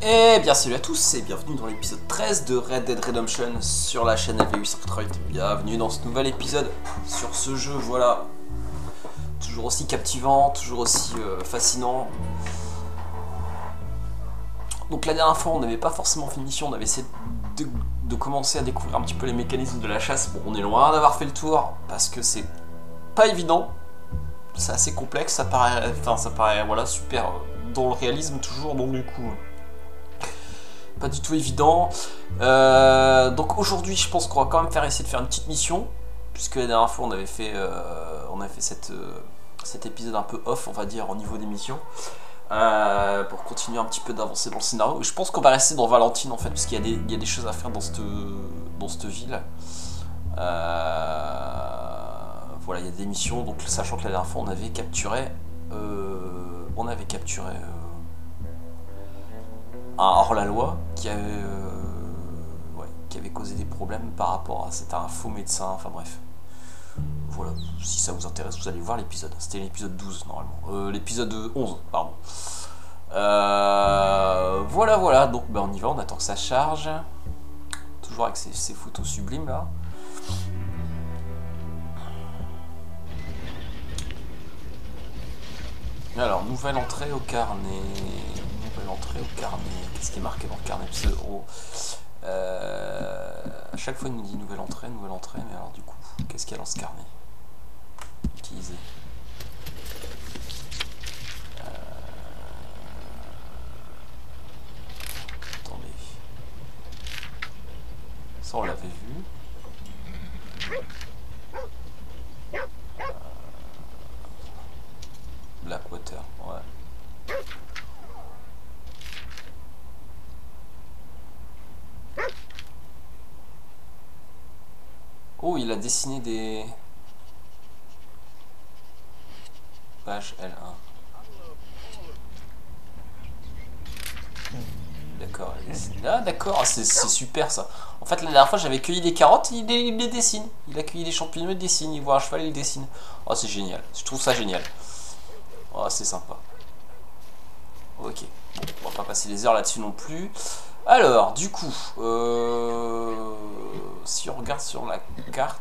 Et bien salut à tous et bienvenue dans l'épisode 13 de Red Dead Redemption sur la chaîne LV800. Bienvenue dans ce nouvel épisode sur ce jeu, voilà. Toujours aussi captivant, toujours aussi fascinant. Donc la dernière fois on n'avait pas forcément fait une mission, on avait essayé de commencer à découvrir un petit peu les mécanismes de la chasse. Bon, on est loin d'avoir fait le tour parce que c'est pas évident. C'est assez complexe, ça paraît voilà, super dans le réalisme toujours, donc du coup pas du tout évident. Donc aujourd'hui je pense qu'on va quand même essayer de faire une petite mission, puisque la dernière fois on avait fait cet épisode un peu off, on va dire, au niveau des missions, pour continuer un petit peu d'avancer dans le scénario. Et je pense qu'on va rester dans Valentine en fait, parce qu'il y a des choses à faire dans cette ville. Voilà, il y a des missions, donc sachant que la dernière fois on avait capturé un hors-la-loi qui avait causé des problèmes par rapport à... C'était un faux médecin, enfin bref. Voilà, si ça vous intéresse, vous allez voir l'épisode. C'était l'épisode 12 normalement. L'épisode 11, pardon. Voilà, donc on y va, on attend que ça charge. Toujours avec ces photos sublimes là. Alors, nouvelle entrée au carnet. Qu'est-ce qui est marqué dans le carnet? À chaque fois il nous dit nouvelle entrée, mais alors du coup, qu'est-ce qu'il y a dans ce carnet? Utiliser. Attendez. Ça on l'avait vu. Blackwater, ouais. Oh, il a dessiné des pages L1. D'accord, ah d'accord, c'est super ça. En fait, la dernière fois j'avais cueilli des carottes, il les dessine. Il a cueilli des champignons, il dessine. Il voit un cheval, il dessine. Oh, c'est génial. Je trouve ça génial. Oh, c'est sympa. Ok, bon, on va pas passer les heures là-dessus non plus. Alors, du coup, si on regarde sur la carte,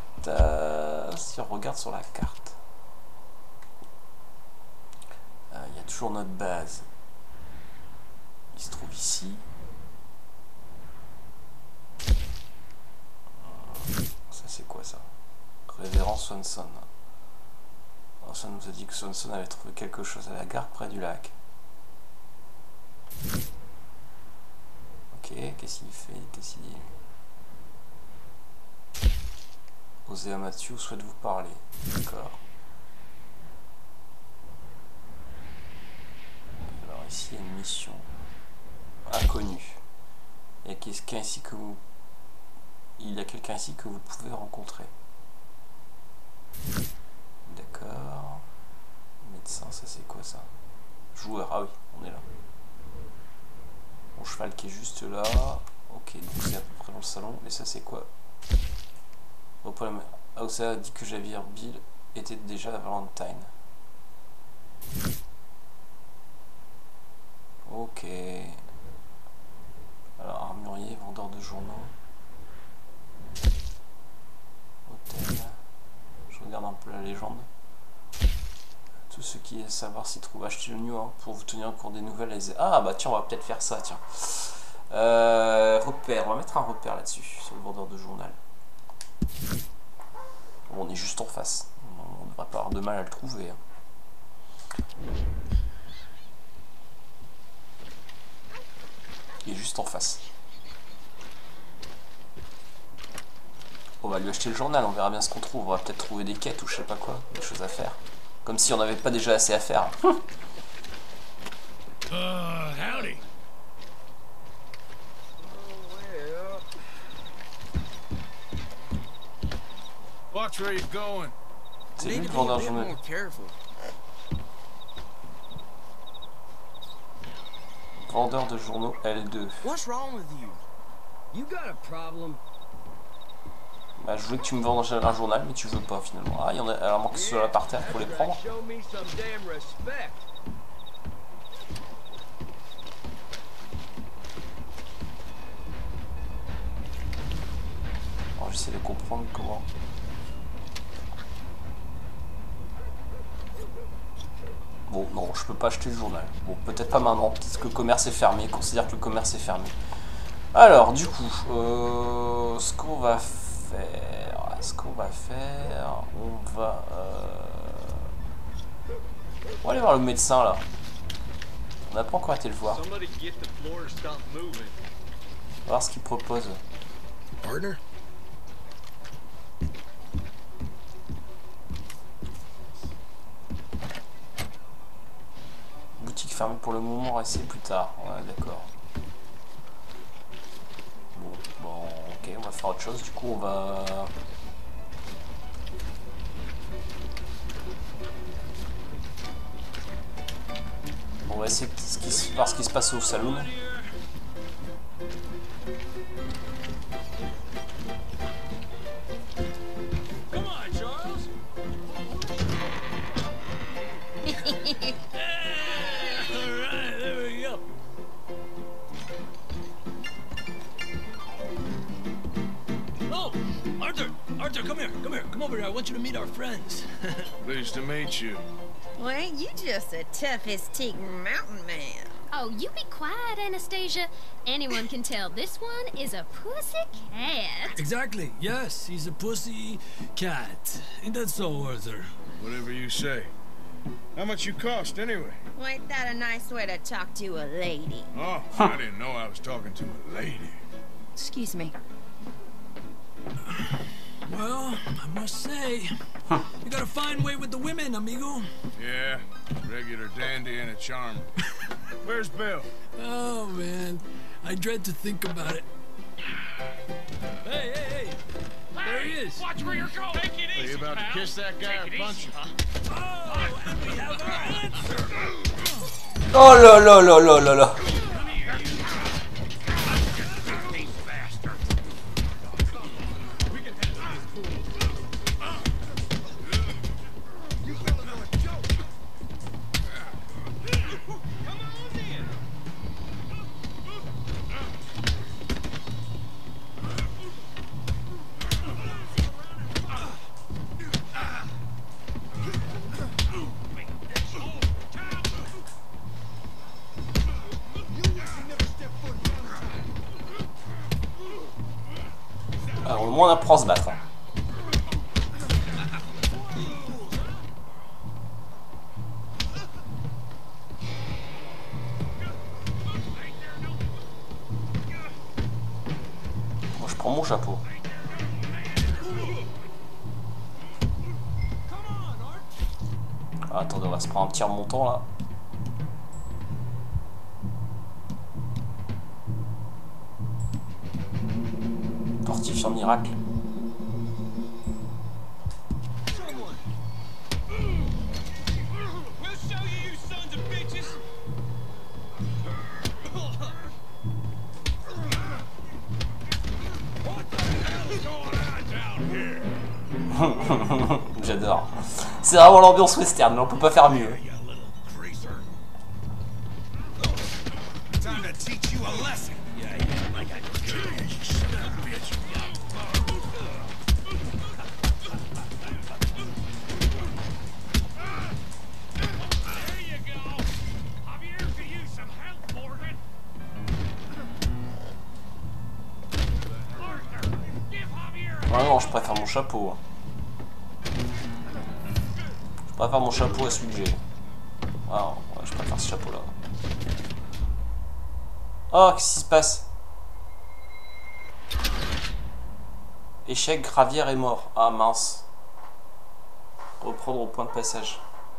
il y a toujours notre base. Il se trouve ici. Ça c'est quoi ça? Révérend Swanson. Alors, ça nous a dit que Swanson avait trouvé quelque chose à la gare près du lac. Ok, qu'est-ce qu'il fait? Qu'est-ce qu'il dit? Osea Matthew souhaite vous parler. D'accord. Alors ici il y a une mission inconnue. Il y a quelqu'un ici que vous... pouvez rencontrer. D'accord. Médecin, ça c'est quoi ça? Joueur, ah oui, on est là. Mon cheval qui est juste là. Ok, donc c'est à peu près dans le salon. Et ça c'est quoi? Osea a dit que Javier Bill était déjà à Valentine. Ok. Alors, armurier, vendeur de journaux. Hôtel. Je regarde un peu la légende. Tout ce qui est savoir s'y trouve acheter le new pour vous tenir au courant des nouvelles. Ah bah tiens, on va peut-être faire ça, tiens. Repère, on va mettre un repère là-dessus, sur le vendeur de journal. Bon, on est juste en face. On ne devrait pas avoir de mal à le trouver. Il est juste en face. On va lui acheter le journal, on verra bien ce qu'on trouve. On va peut-être trouver des quêtes ou je sais pas quoi, des choses à faire. Comme si on n'avait pas déjà assez à faire. Howdy. Watch where you're going. C'est lui le vendeur de journal. Vendeur de journaux L2. What's wrong with you? You got a problem? Bah, je voulais que tu me vendes un journal, mais tu veux pas finalement. Ah, il y en a, alors manque que ce soit là par terre pour les prendre. j'essaie de comprendre comment. Bon, non, je peux pas acheter le journal. Bon, peut-être pas maintenant, peut-être que le commerce est fermé, considère que le commerce est fermé. Alors, du coup, ce qu'on va faire, on va aller voir le médecin là. On n'a pas encore été le voir. On va voir ce qu'il propose. Partner? Boutique fermée pour le moment, restez plus tard. Ouais, d'accord. Bon, ok, on va faire autre chose. Du coup, on va... On va essayer de voir ce qui se passe au saloon. Come on, Charles. All right, there we go. Oh, Arthur, come here, come over here. I want you to meet our friends. Pleased to meet you. Well, ain't you just the toughest teak mountain man? Oh, you be quiet, Anastasia. Anyone can tell this one is a pussy cat. Exactly. Yes, he's a pussy cat. Ain't that so, Arthur? Whatever you say. How much you cost, anyway? Well, ain't that a nice way to talk to a lady? Oh, I didn't know I was talking to a lady. Excuse me. Well, I must say, you got a fine way with the women, amigo. Yeah, regular dandy and a charmer. Where's Bill? Oh, man. I dread to think about it. Hey! There he is. Watch where you're going. Take it Are easy, you about to pal. kiss that guy Take or it punch easy, him? huh? Oh, and we have our answer. Oh là là là là là là. Come here, you. These bastards. We can handle this fool. You fellas are a joke. Come on in. Alors, au moins on apprend à se battre. Hein. Moi je prends mon chapeau. Ah, attendez, on va se prendre un petit remontant là. Fortifiant miracle. We'll show you, you sons of bitches. What the hell is going on down here? J'adore. C'est vraiment l'ambiance western, mais on peut pas faire mieux. You little greaser. Time to teach you a lesson. Yeah, like I you son of a bitch. There you go. Javier could use some help, Morgan. Arthur, give Javier a Ah non, je préfère mon chapeau. Je préfère mon chapeau à celui que j'ai. Ah, ouais, je préfère ce chapeau là. Oh, qu'est-ce qui se passe? Échec, Javier est mort. Ah mince. Reprendre au point de passage.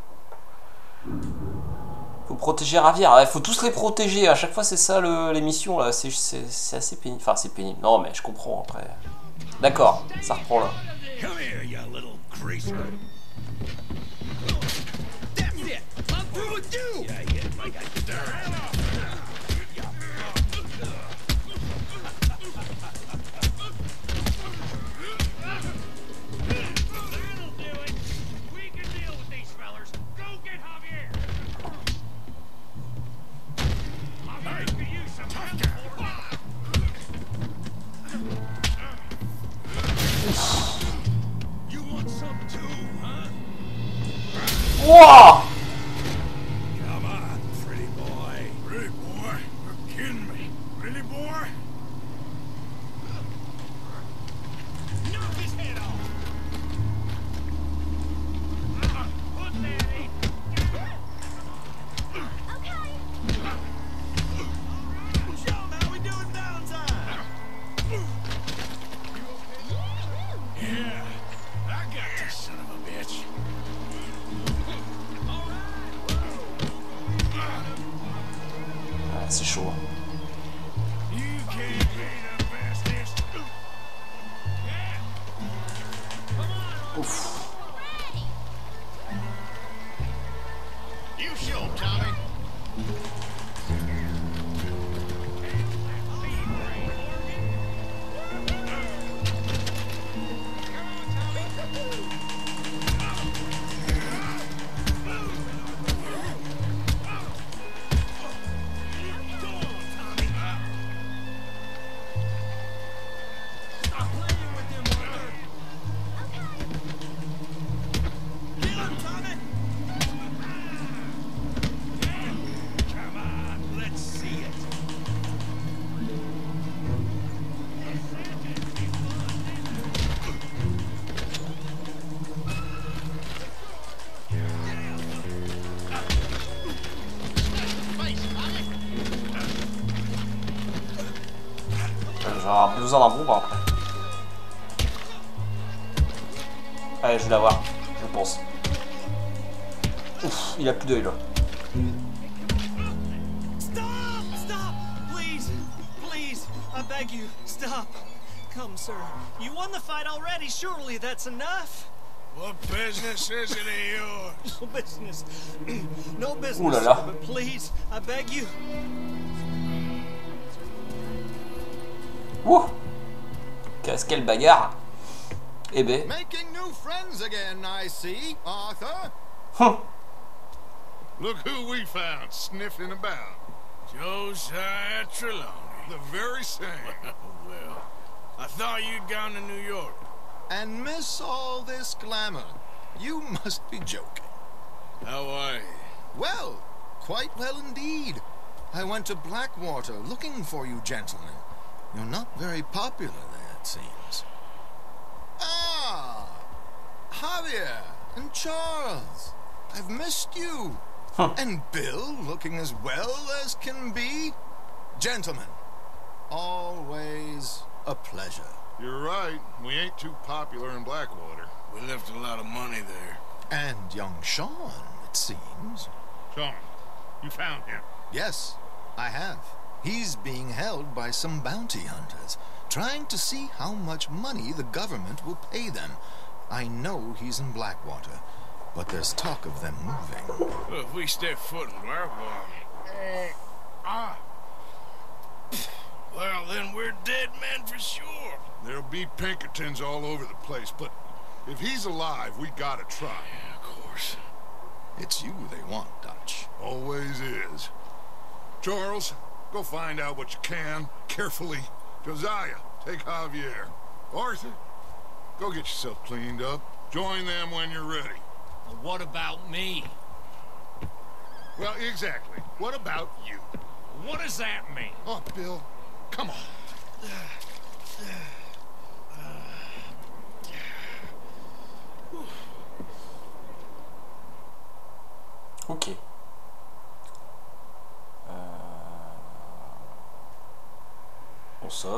Faut protéger Javier. Il faut tous les protéger. À chaque fois, c'est ça l'émission là. C'est assez pénible. Enfin, c'est pénible. Non, mais je comprends après. D'accord, ça reprend là. Come here, you little greaser. That's it. I'm through with you. Yeah, like I said. That'll do it. We can deal with these fellers. Go get Javier. Javier could use some help. Wouah! Come on, pretty boy. Pretty boy? You're kidding me. Pretty boy? Knock his head off. Put that in. Show 'em how we do it Valentine. Yeah. I got this son of a bitch. Ah, c'est chaud. You can't be the fastest. Ouf. You show 'em, Tommy. Stop playing with him, Arthur. Get him, Tommy. Come on, let's see it. J'aurai besoin d'un bon après. Allez, je vais l'avoir, je pense. Ouf, il a plus d'œil là. Stop! Stop! Please! Please! I beg you, stop! Come, sir. You won the fight already. Surely that's enough. What business is it of yours? No business. No business, Ooh la la. sir, but please, I beg you. Ouh! Quelle bagarre! Eh ben. Making new friends again, I see, Arthur. Look who we found sniffing about. Josiah Trelawney. The very same. Well, I thought you'd gone to New York. And miss all this glamour. You must be joking. How are you? Well, quite well indeed. I went to Blackwater looking for you gentlemen. You're not very popular there, it seems. Ah! Javier and Charles. I've missed you. And Bill looking as well as can be. Gentlemen, always a pleasure. You're right. We ain't too popular in Blackwater. We left a lot of money there. And young Sean, it seems. Sean, you found him. Yes, I have. He's being held by some bounty hunters, trying to see how much money the government will pay them. I know he's in Blackwater, but there's talk of them moving. Well, if we step foot in Blackwater... Well, then we're dead men for sure. There'll be Pinkertons all over the place, but if he's alive, we gotta try. Yeah, of course. It's you they want, Dutch. Always is. Charles, go find out what you can, carefully. Josiah, take Javier. Arthur, go get yourself cleaned up. Join them when you're ready. But what about me? Well, exactly. What about you? What does that mean? Oh, Bill, come on. Ok. On sauve.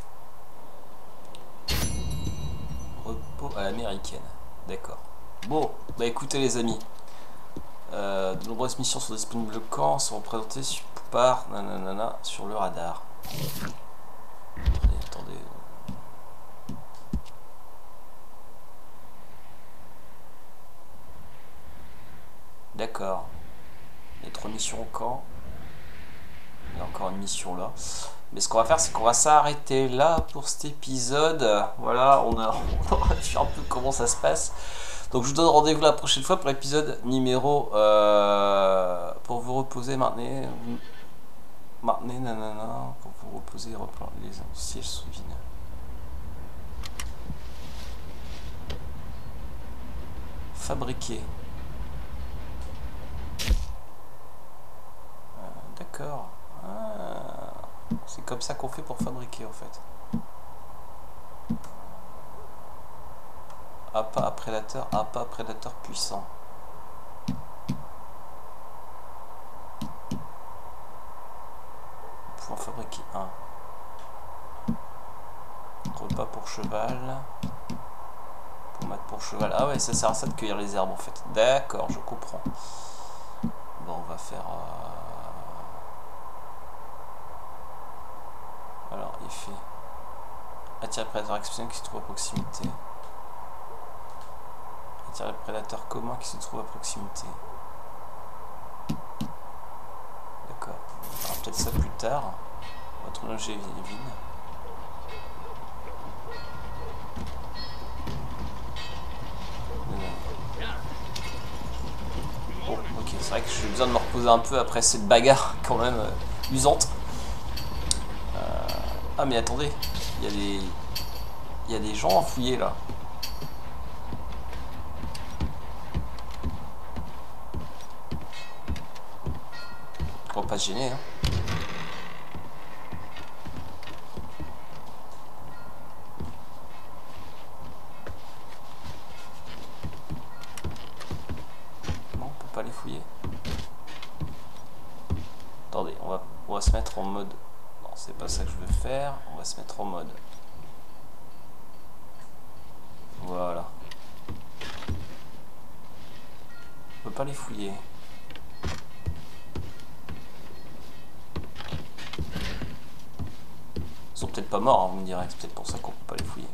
Repos à l'américaine. D'accord. Bon, bah écoutez les amis. De nombreuses missions sont disponibles quand sont représentées par nanana sur le radar. Attendez. D'accord. Il y a 3 missions au camp. Il y a encore une mission là. Mais ce qu'on va faire, c'est qu'on va s'arrêter là pour cet épisode. Voilà, on a vu un peu comment ça se passe. Donc je vous donne rendez-vous la prochaine fois pour l'épisode numéro... pour vous reposer, maintenez nanana, pour vous reposer, reprendre les sièges sous vide. Fabriquer. comme ça qu'on fait pour fabriquer en fait. Appât prédateur puissant. Nous pouvons fabriquer un. Repas pour cheval. Pommade pour cheval. Ah ouais, ça sert à ça de cueillir les herbes en fait. D'accord, je comprends. Bon, on va faire... Alors, effet. Attire le prédateur exceptionnel qui se trouve à proximité. Attire le prédateur commun qui se trouve à proximité. D'accord. On fera peut-être ça plus tard. Votre objet est vide. Bon, ok, c'est vrai que j'ai besoin de me reposer un peu après cette bagarre quand même usante. Ah mais attendez, il y a des gens enfouillés là. On va pas se gêner hein. Non, on peut pas les fouiller. Attendez, on va se mettre en mode... Non, c'est pas ça que je veux faire. On va se mettre en mode... Voilà. On peut pas les fouiller. Ils sont peut-être pas morts, hein, vous me direz. C'est peut-être pour ça qu'on peut pas les fouiller.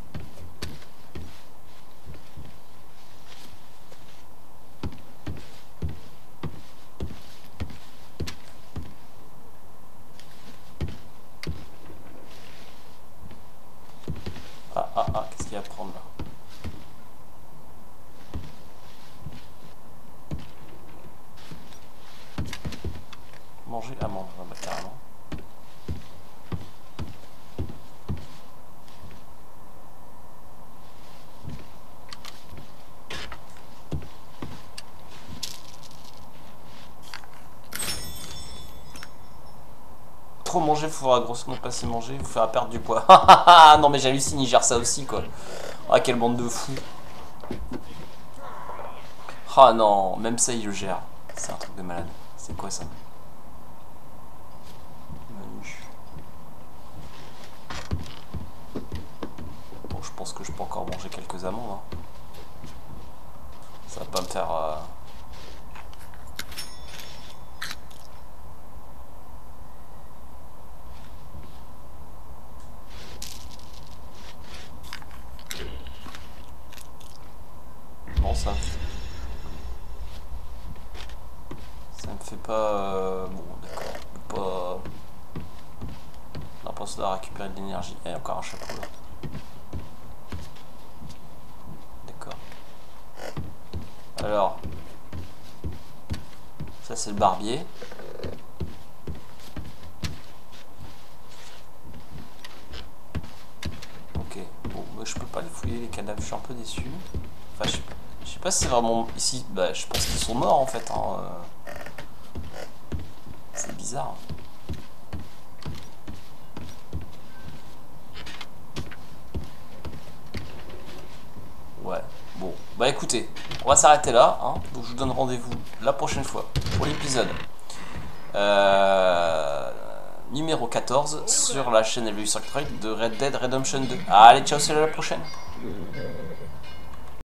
Qu'est-ce qu'il y a à prendre là? Manger, ah manger, bah, carrément. Trop manger, il faudra grossement pas assez manger, vous faire perdre du poids. Non mais j'hallucine, il gère ça aussi quoi. Ah quelle bande de fous. Ah non, même ça il le gère. C'est un truc de malade. C'est quoi ça? Menu. Bon, je pense que je peux encore manger quelques amandes. Hein. Ça va pas me faire... Bon, ça me fait pas... Bon, d'accord. Pas... On a pensé à récupérer de l'énergie. Et encore un chapeau là. D'accord. Alors... Ça c'est le barbier. Ok. Bon, moi je peux pas les fouiller les cadavres, je suis un peu déçu. Enfin, je sais pas si c'est vraiment ici. Bah, je pense qu'ils sont morts en fait. Hein. C'est bizarre. Ouais. Bon. Bah écoutez, on va s'arrêter là. Hein. Donc je vous donne rendez-vous la prochaine fois pour l'épisode numéro 14 sur la chaîne Evolution Trade de Red Dead Redemption 2. Allez, ciao, c'est à la prochaine.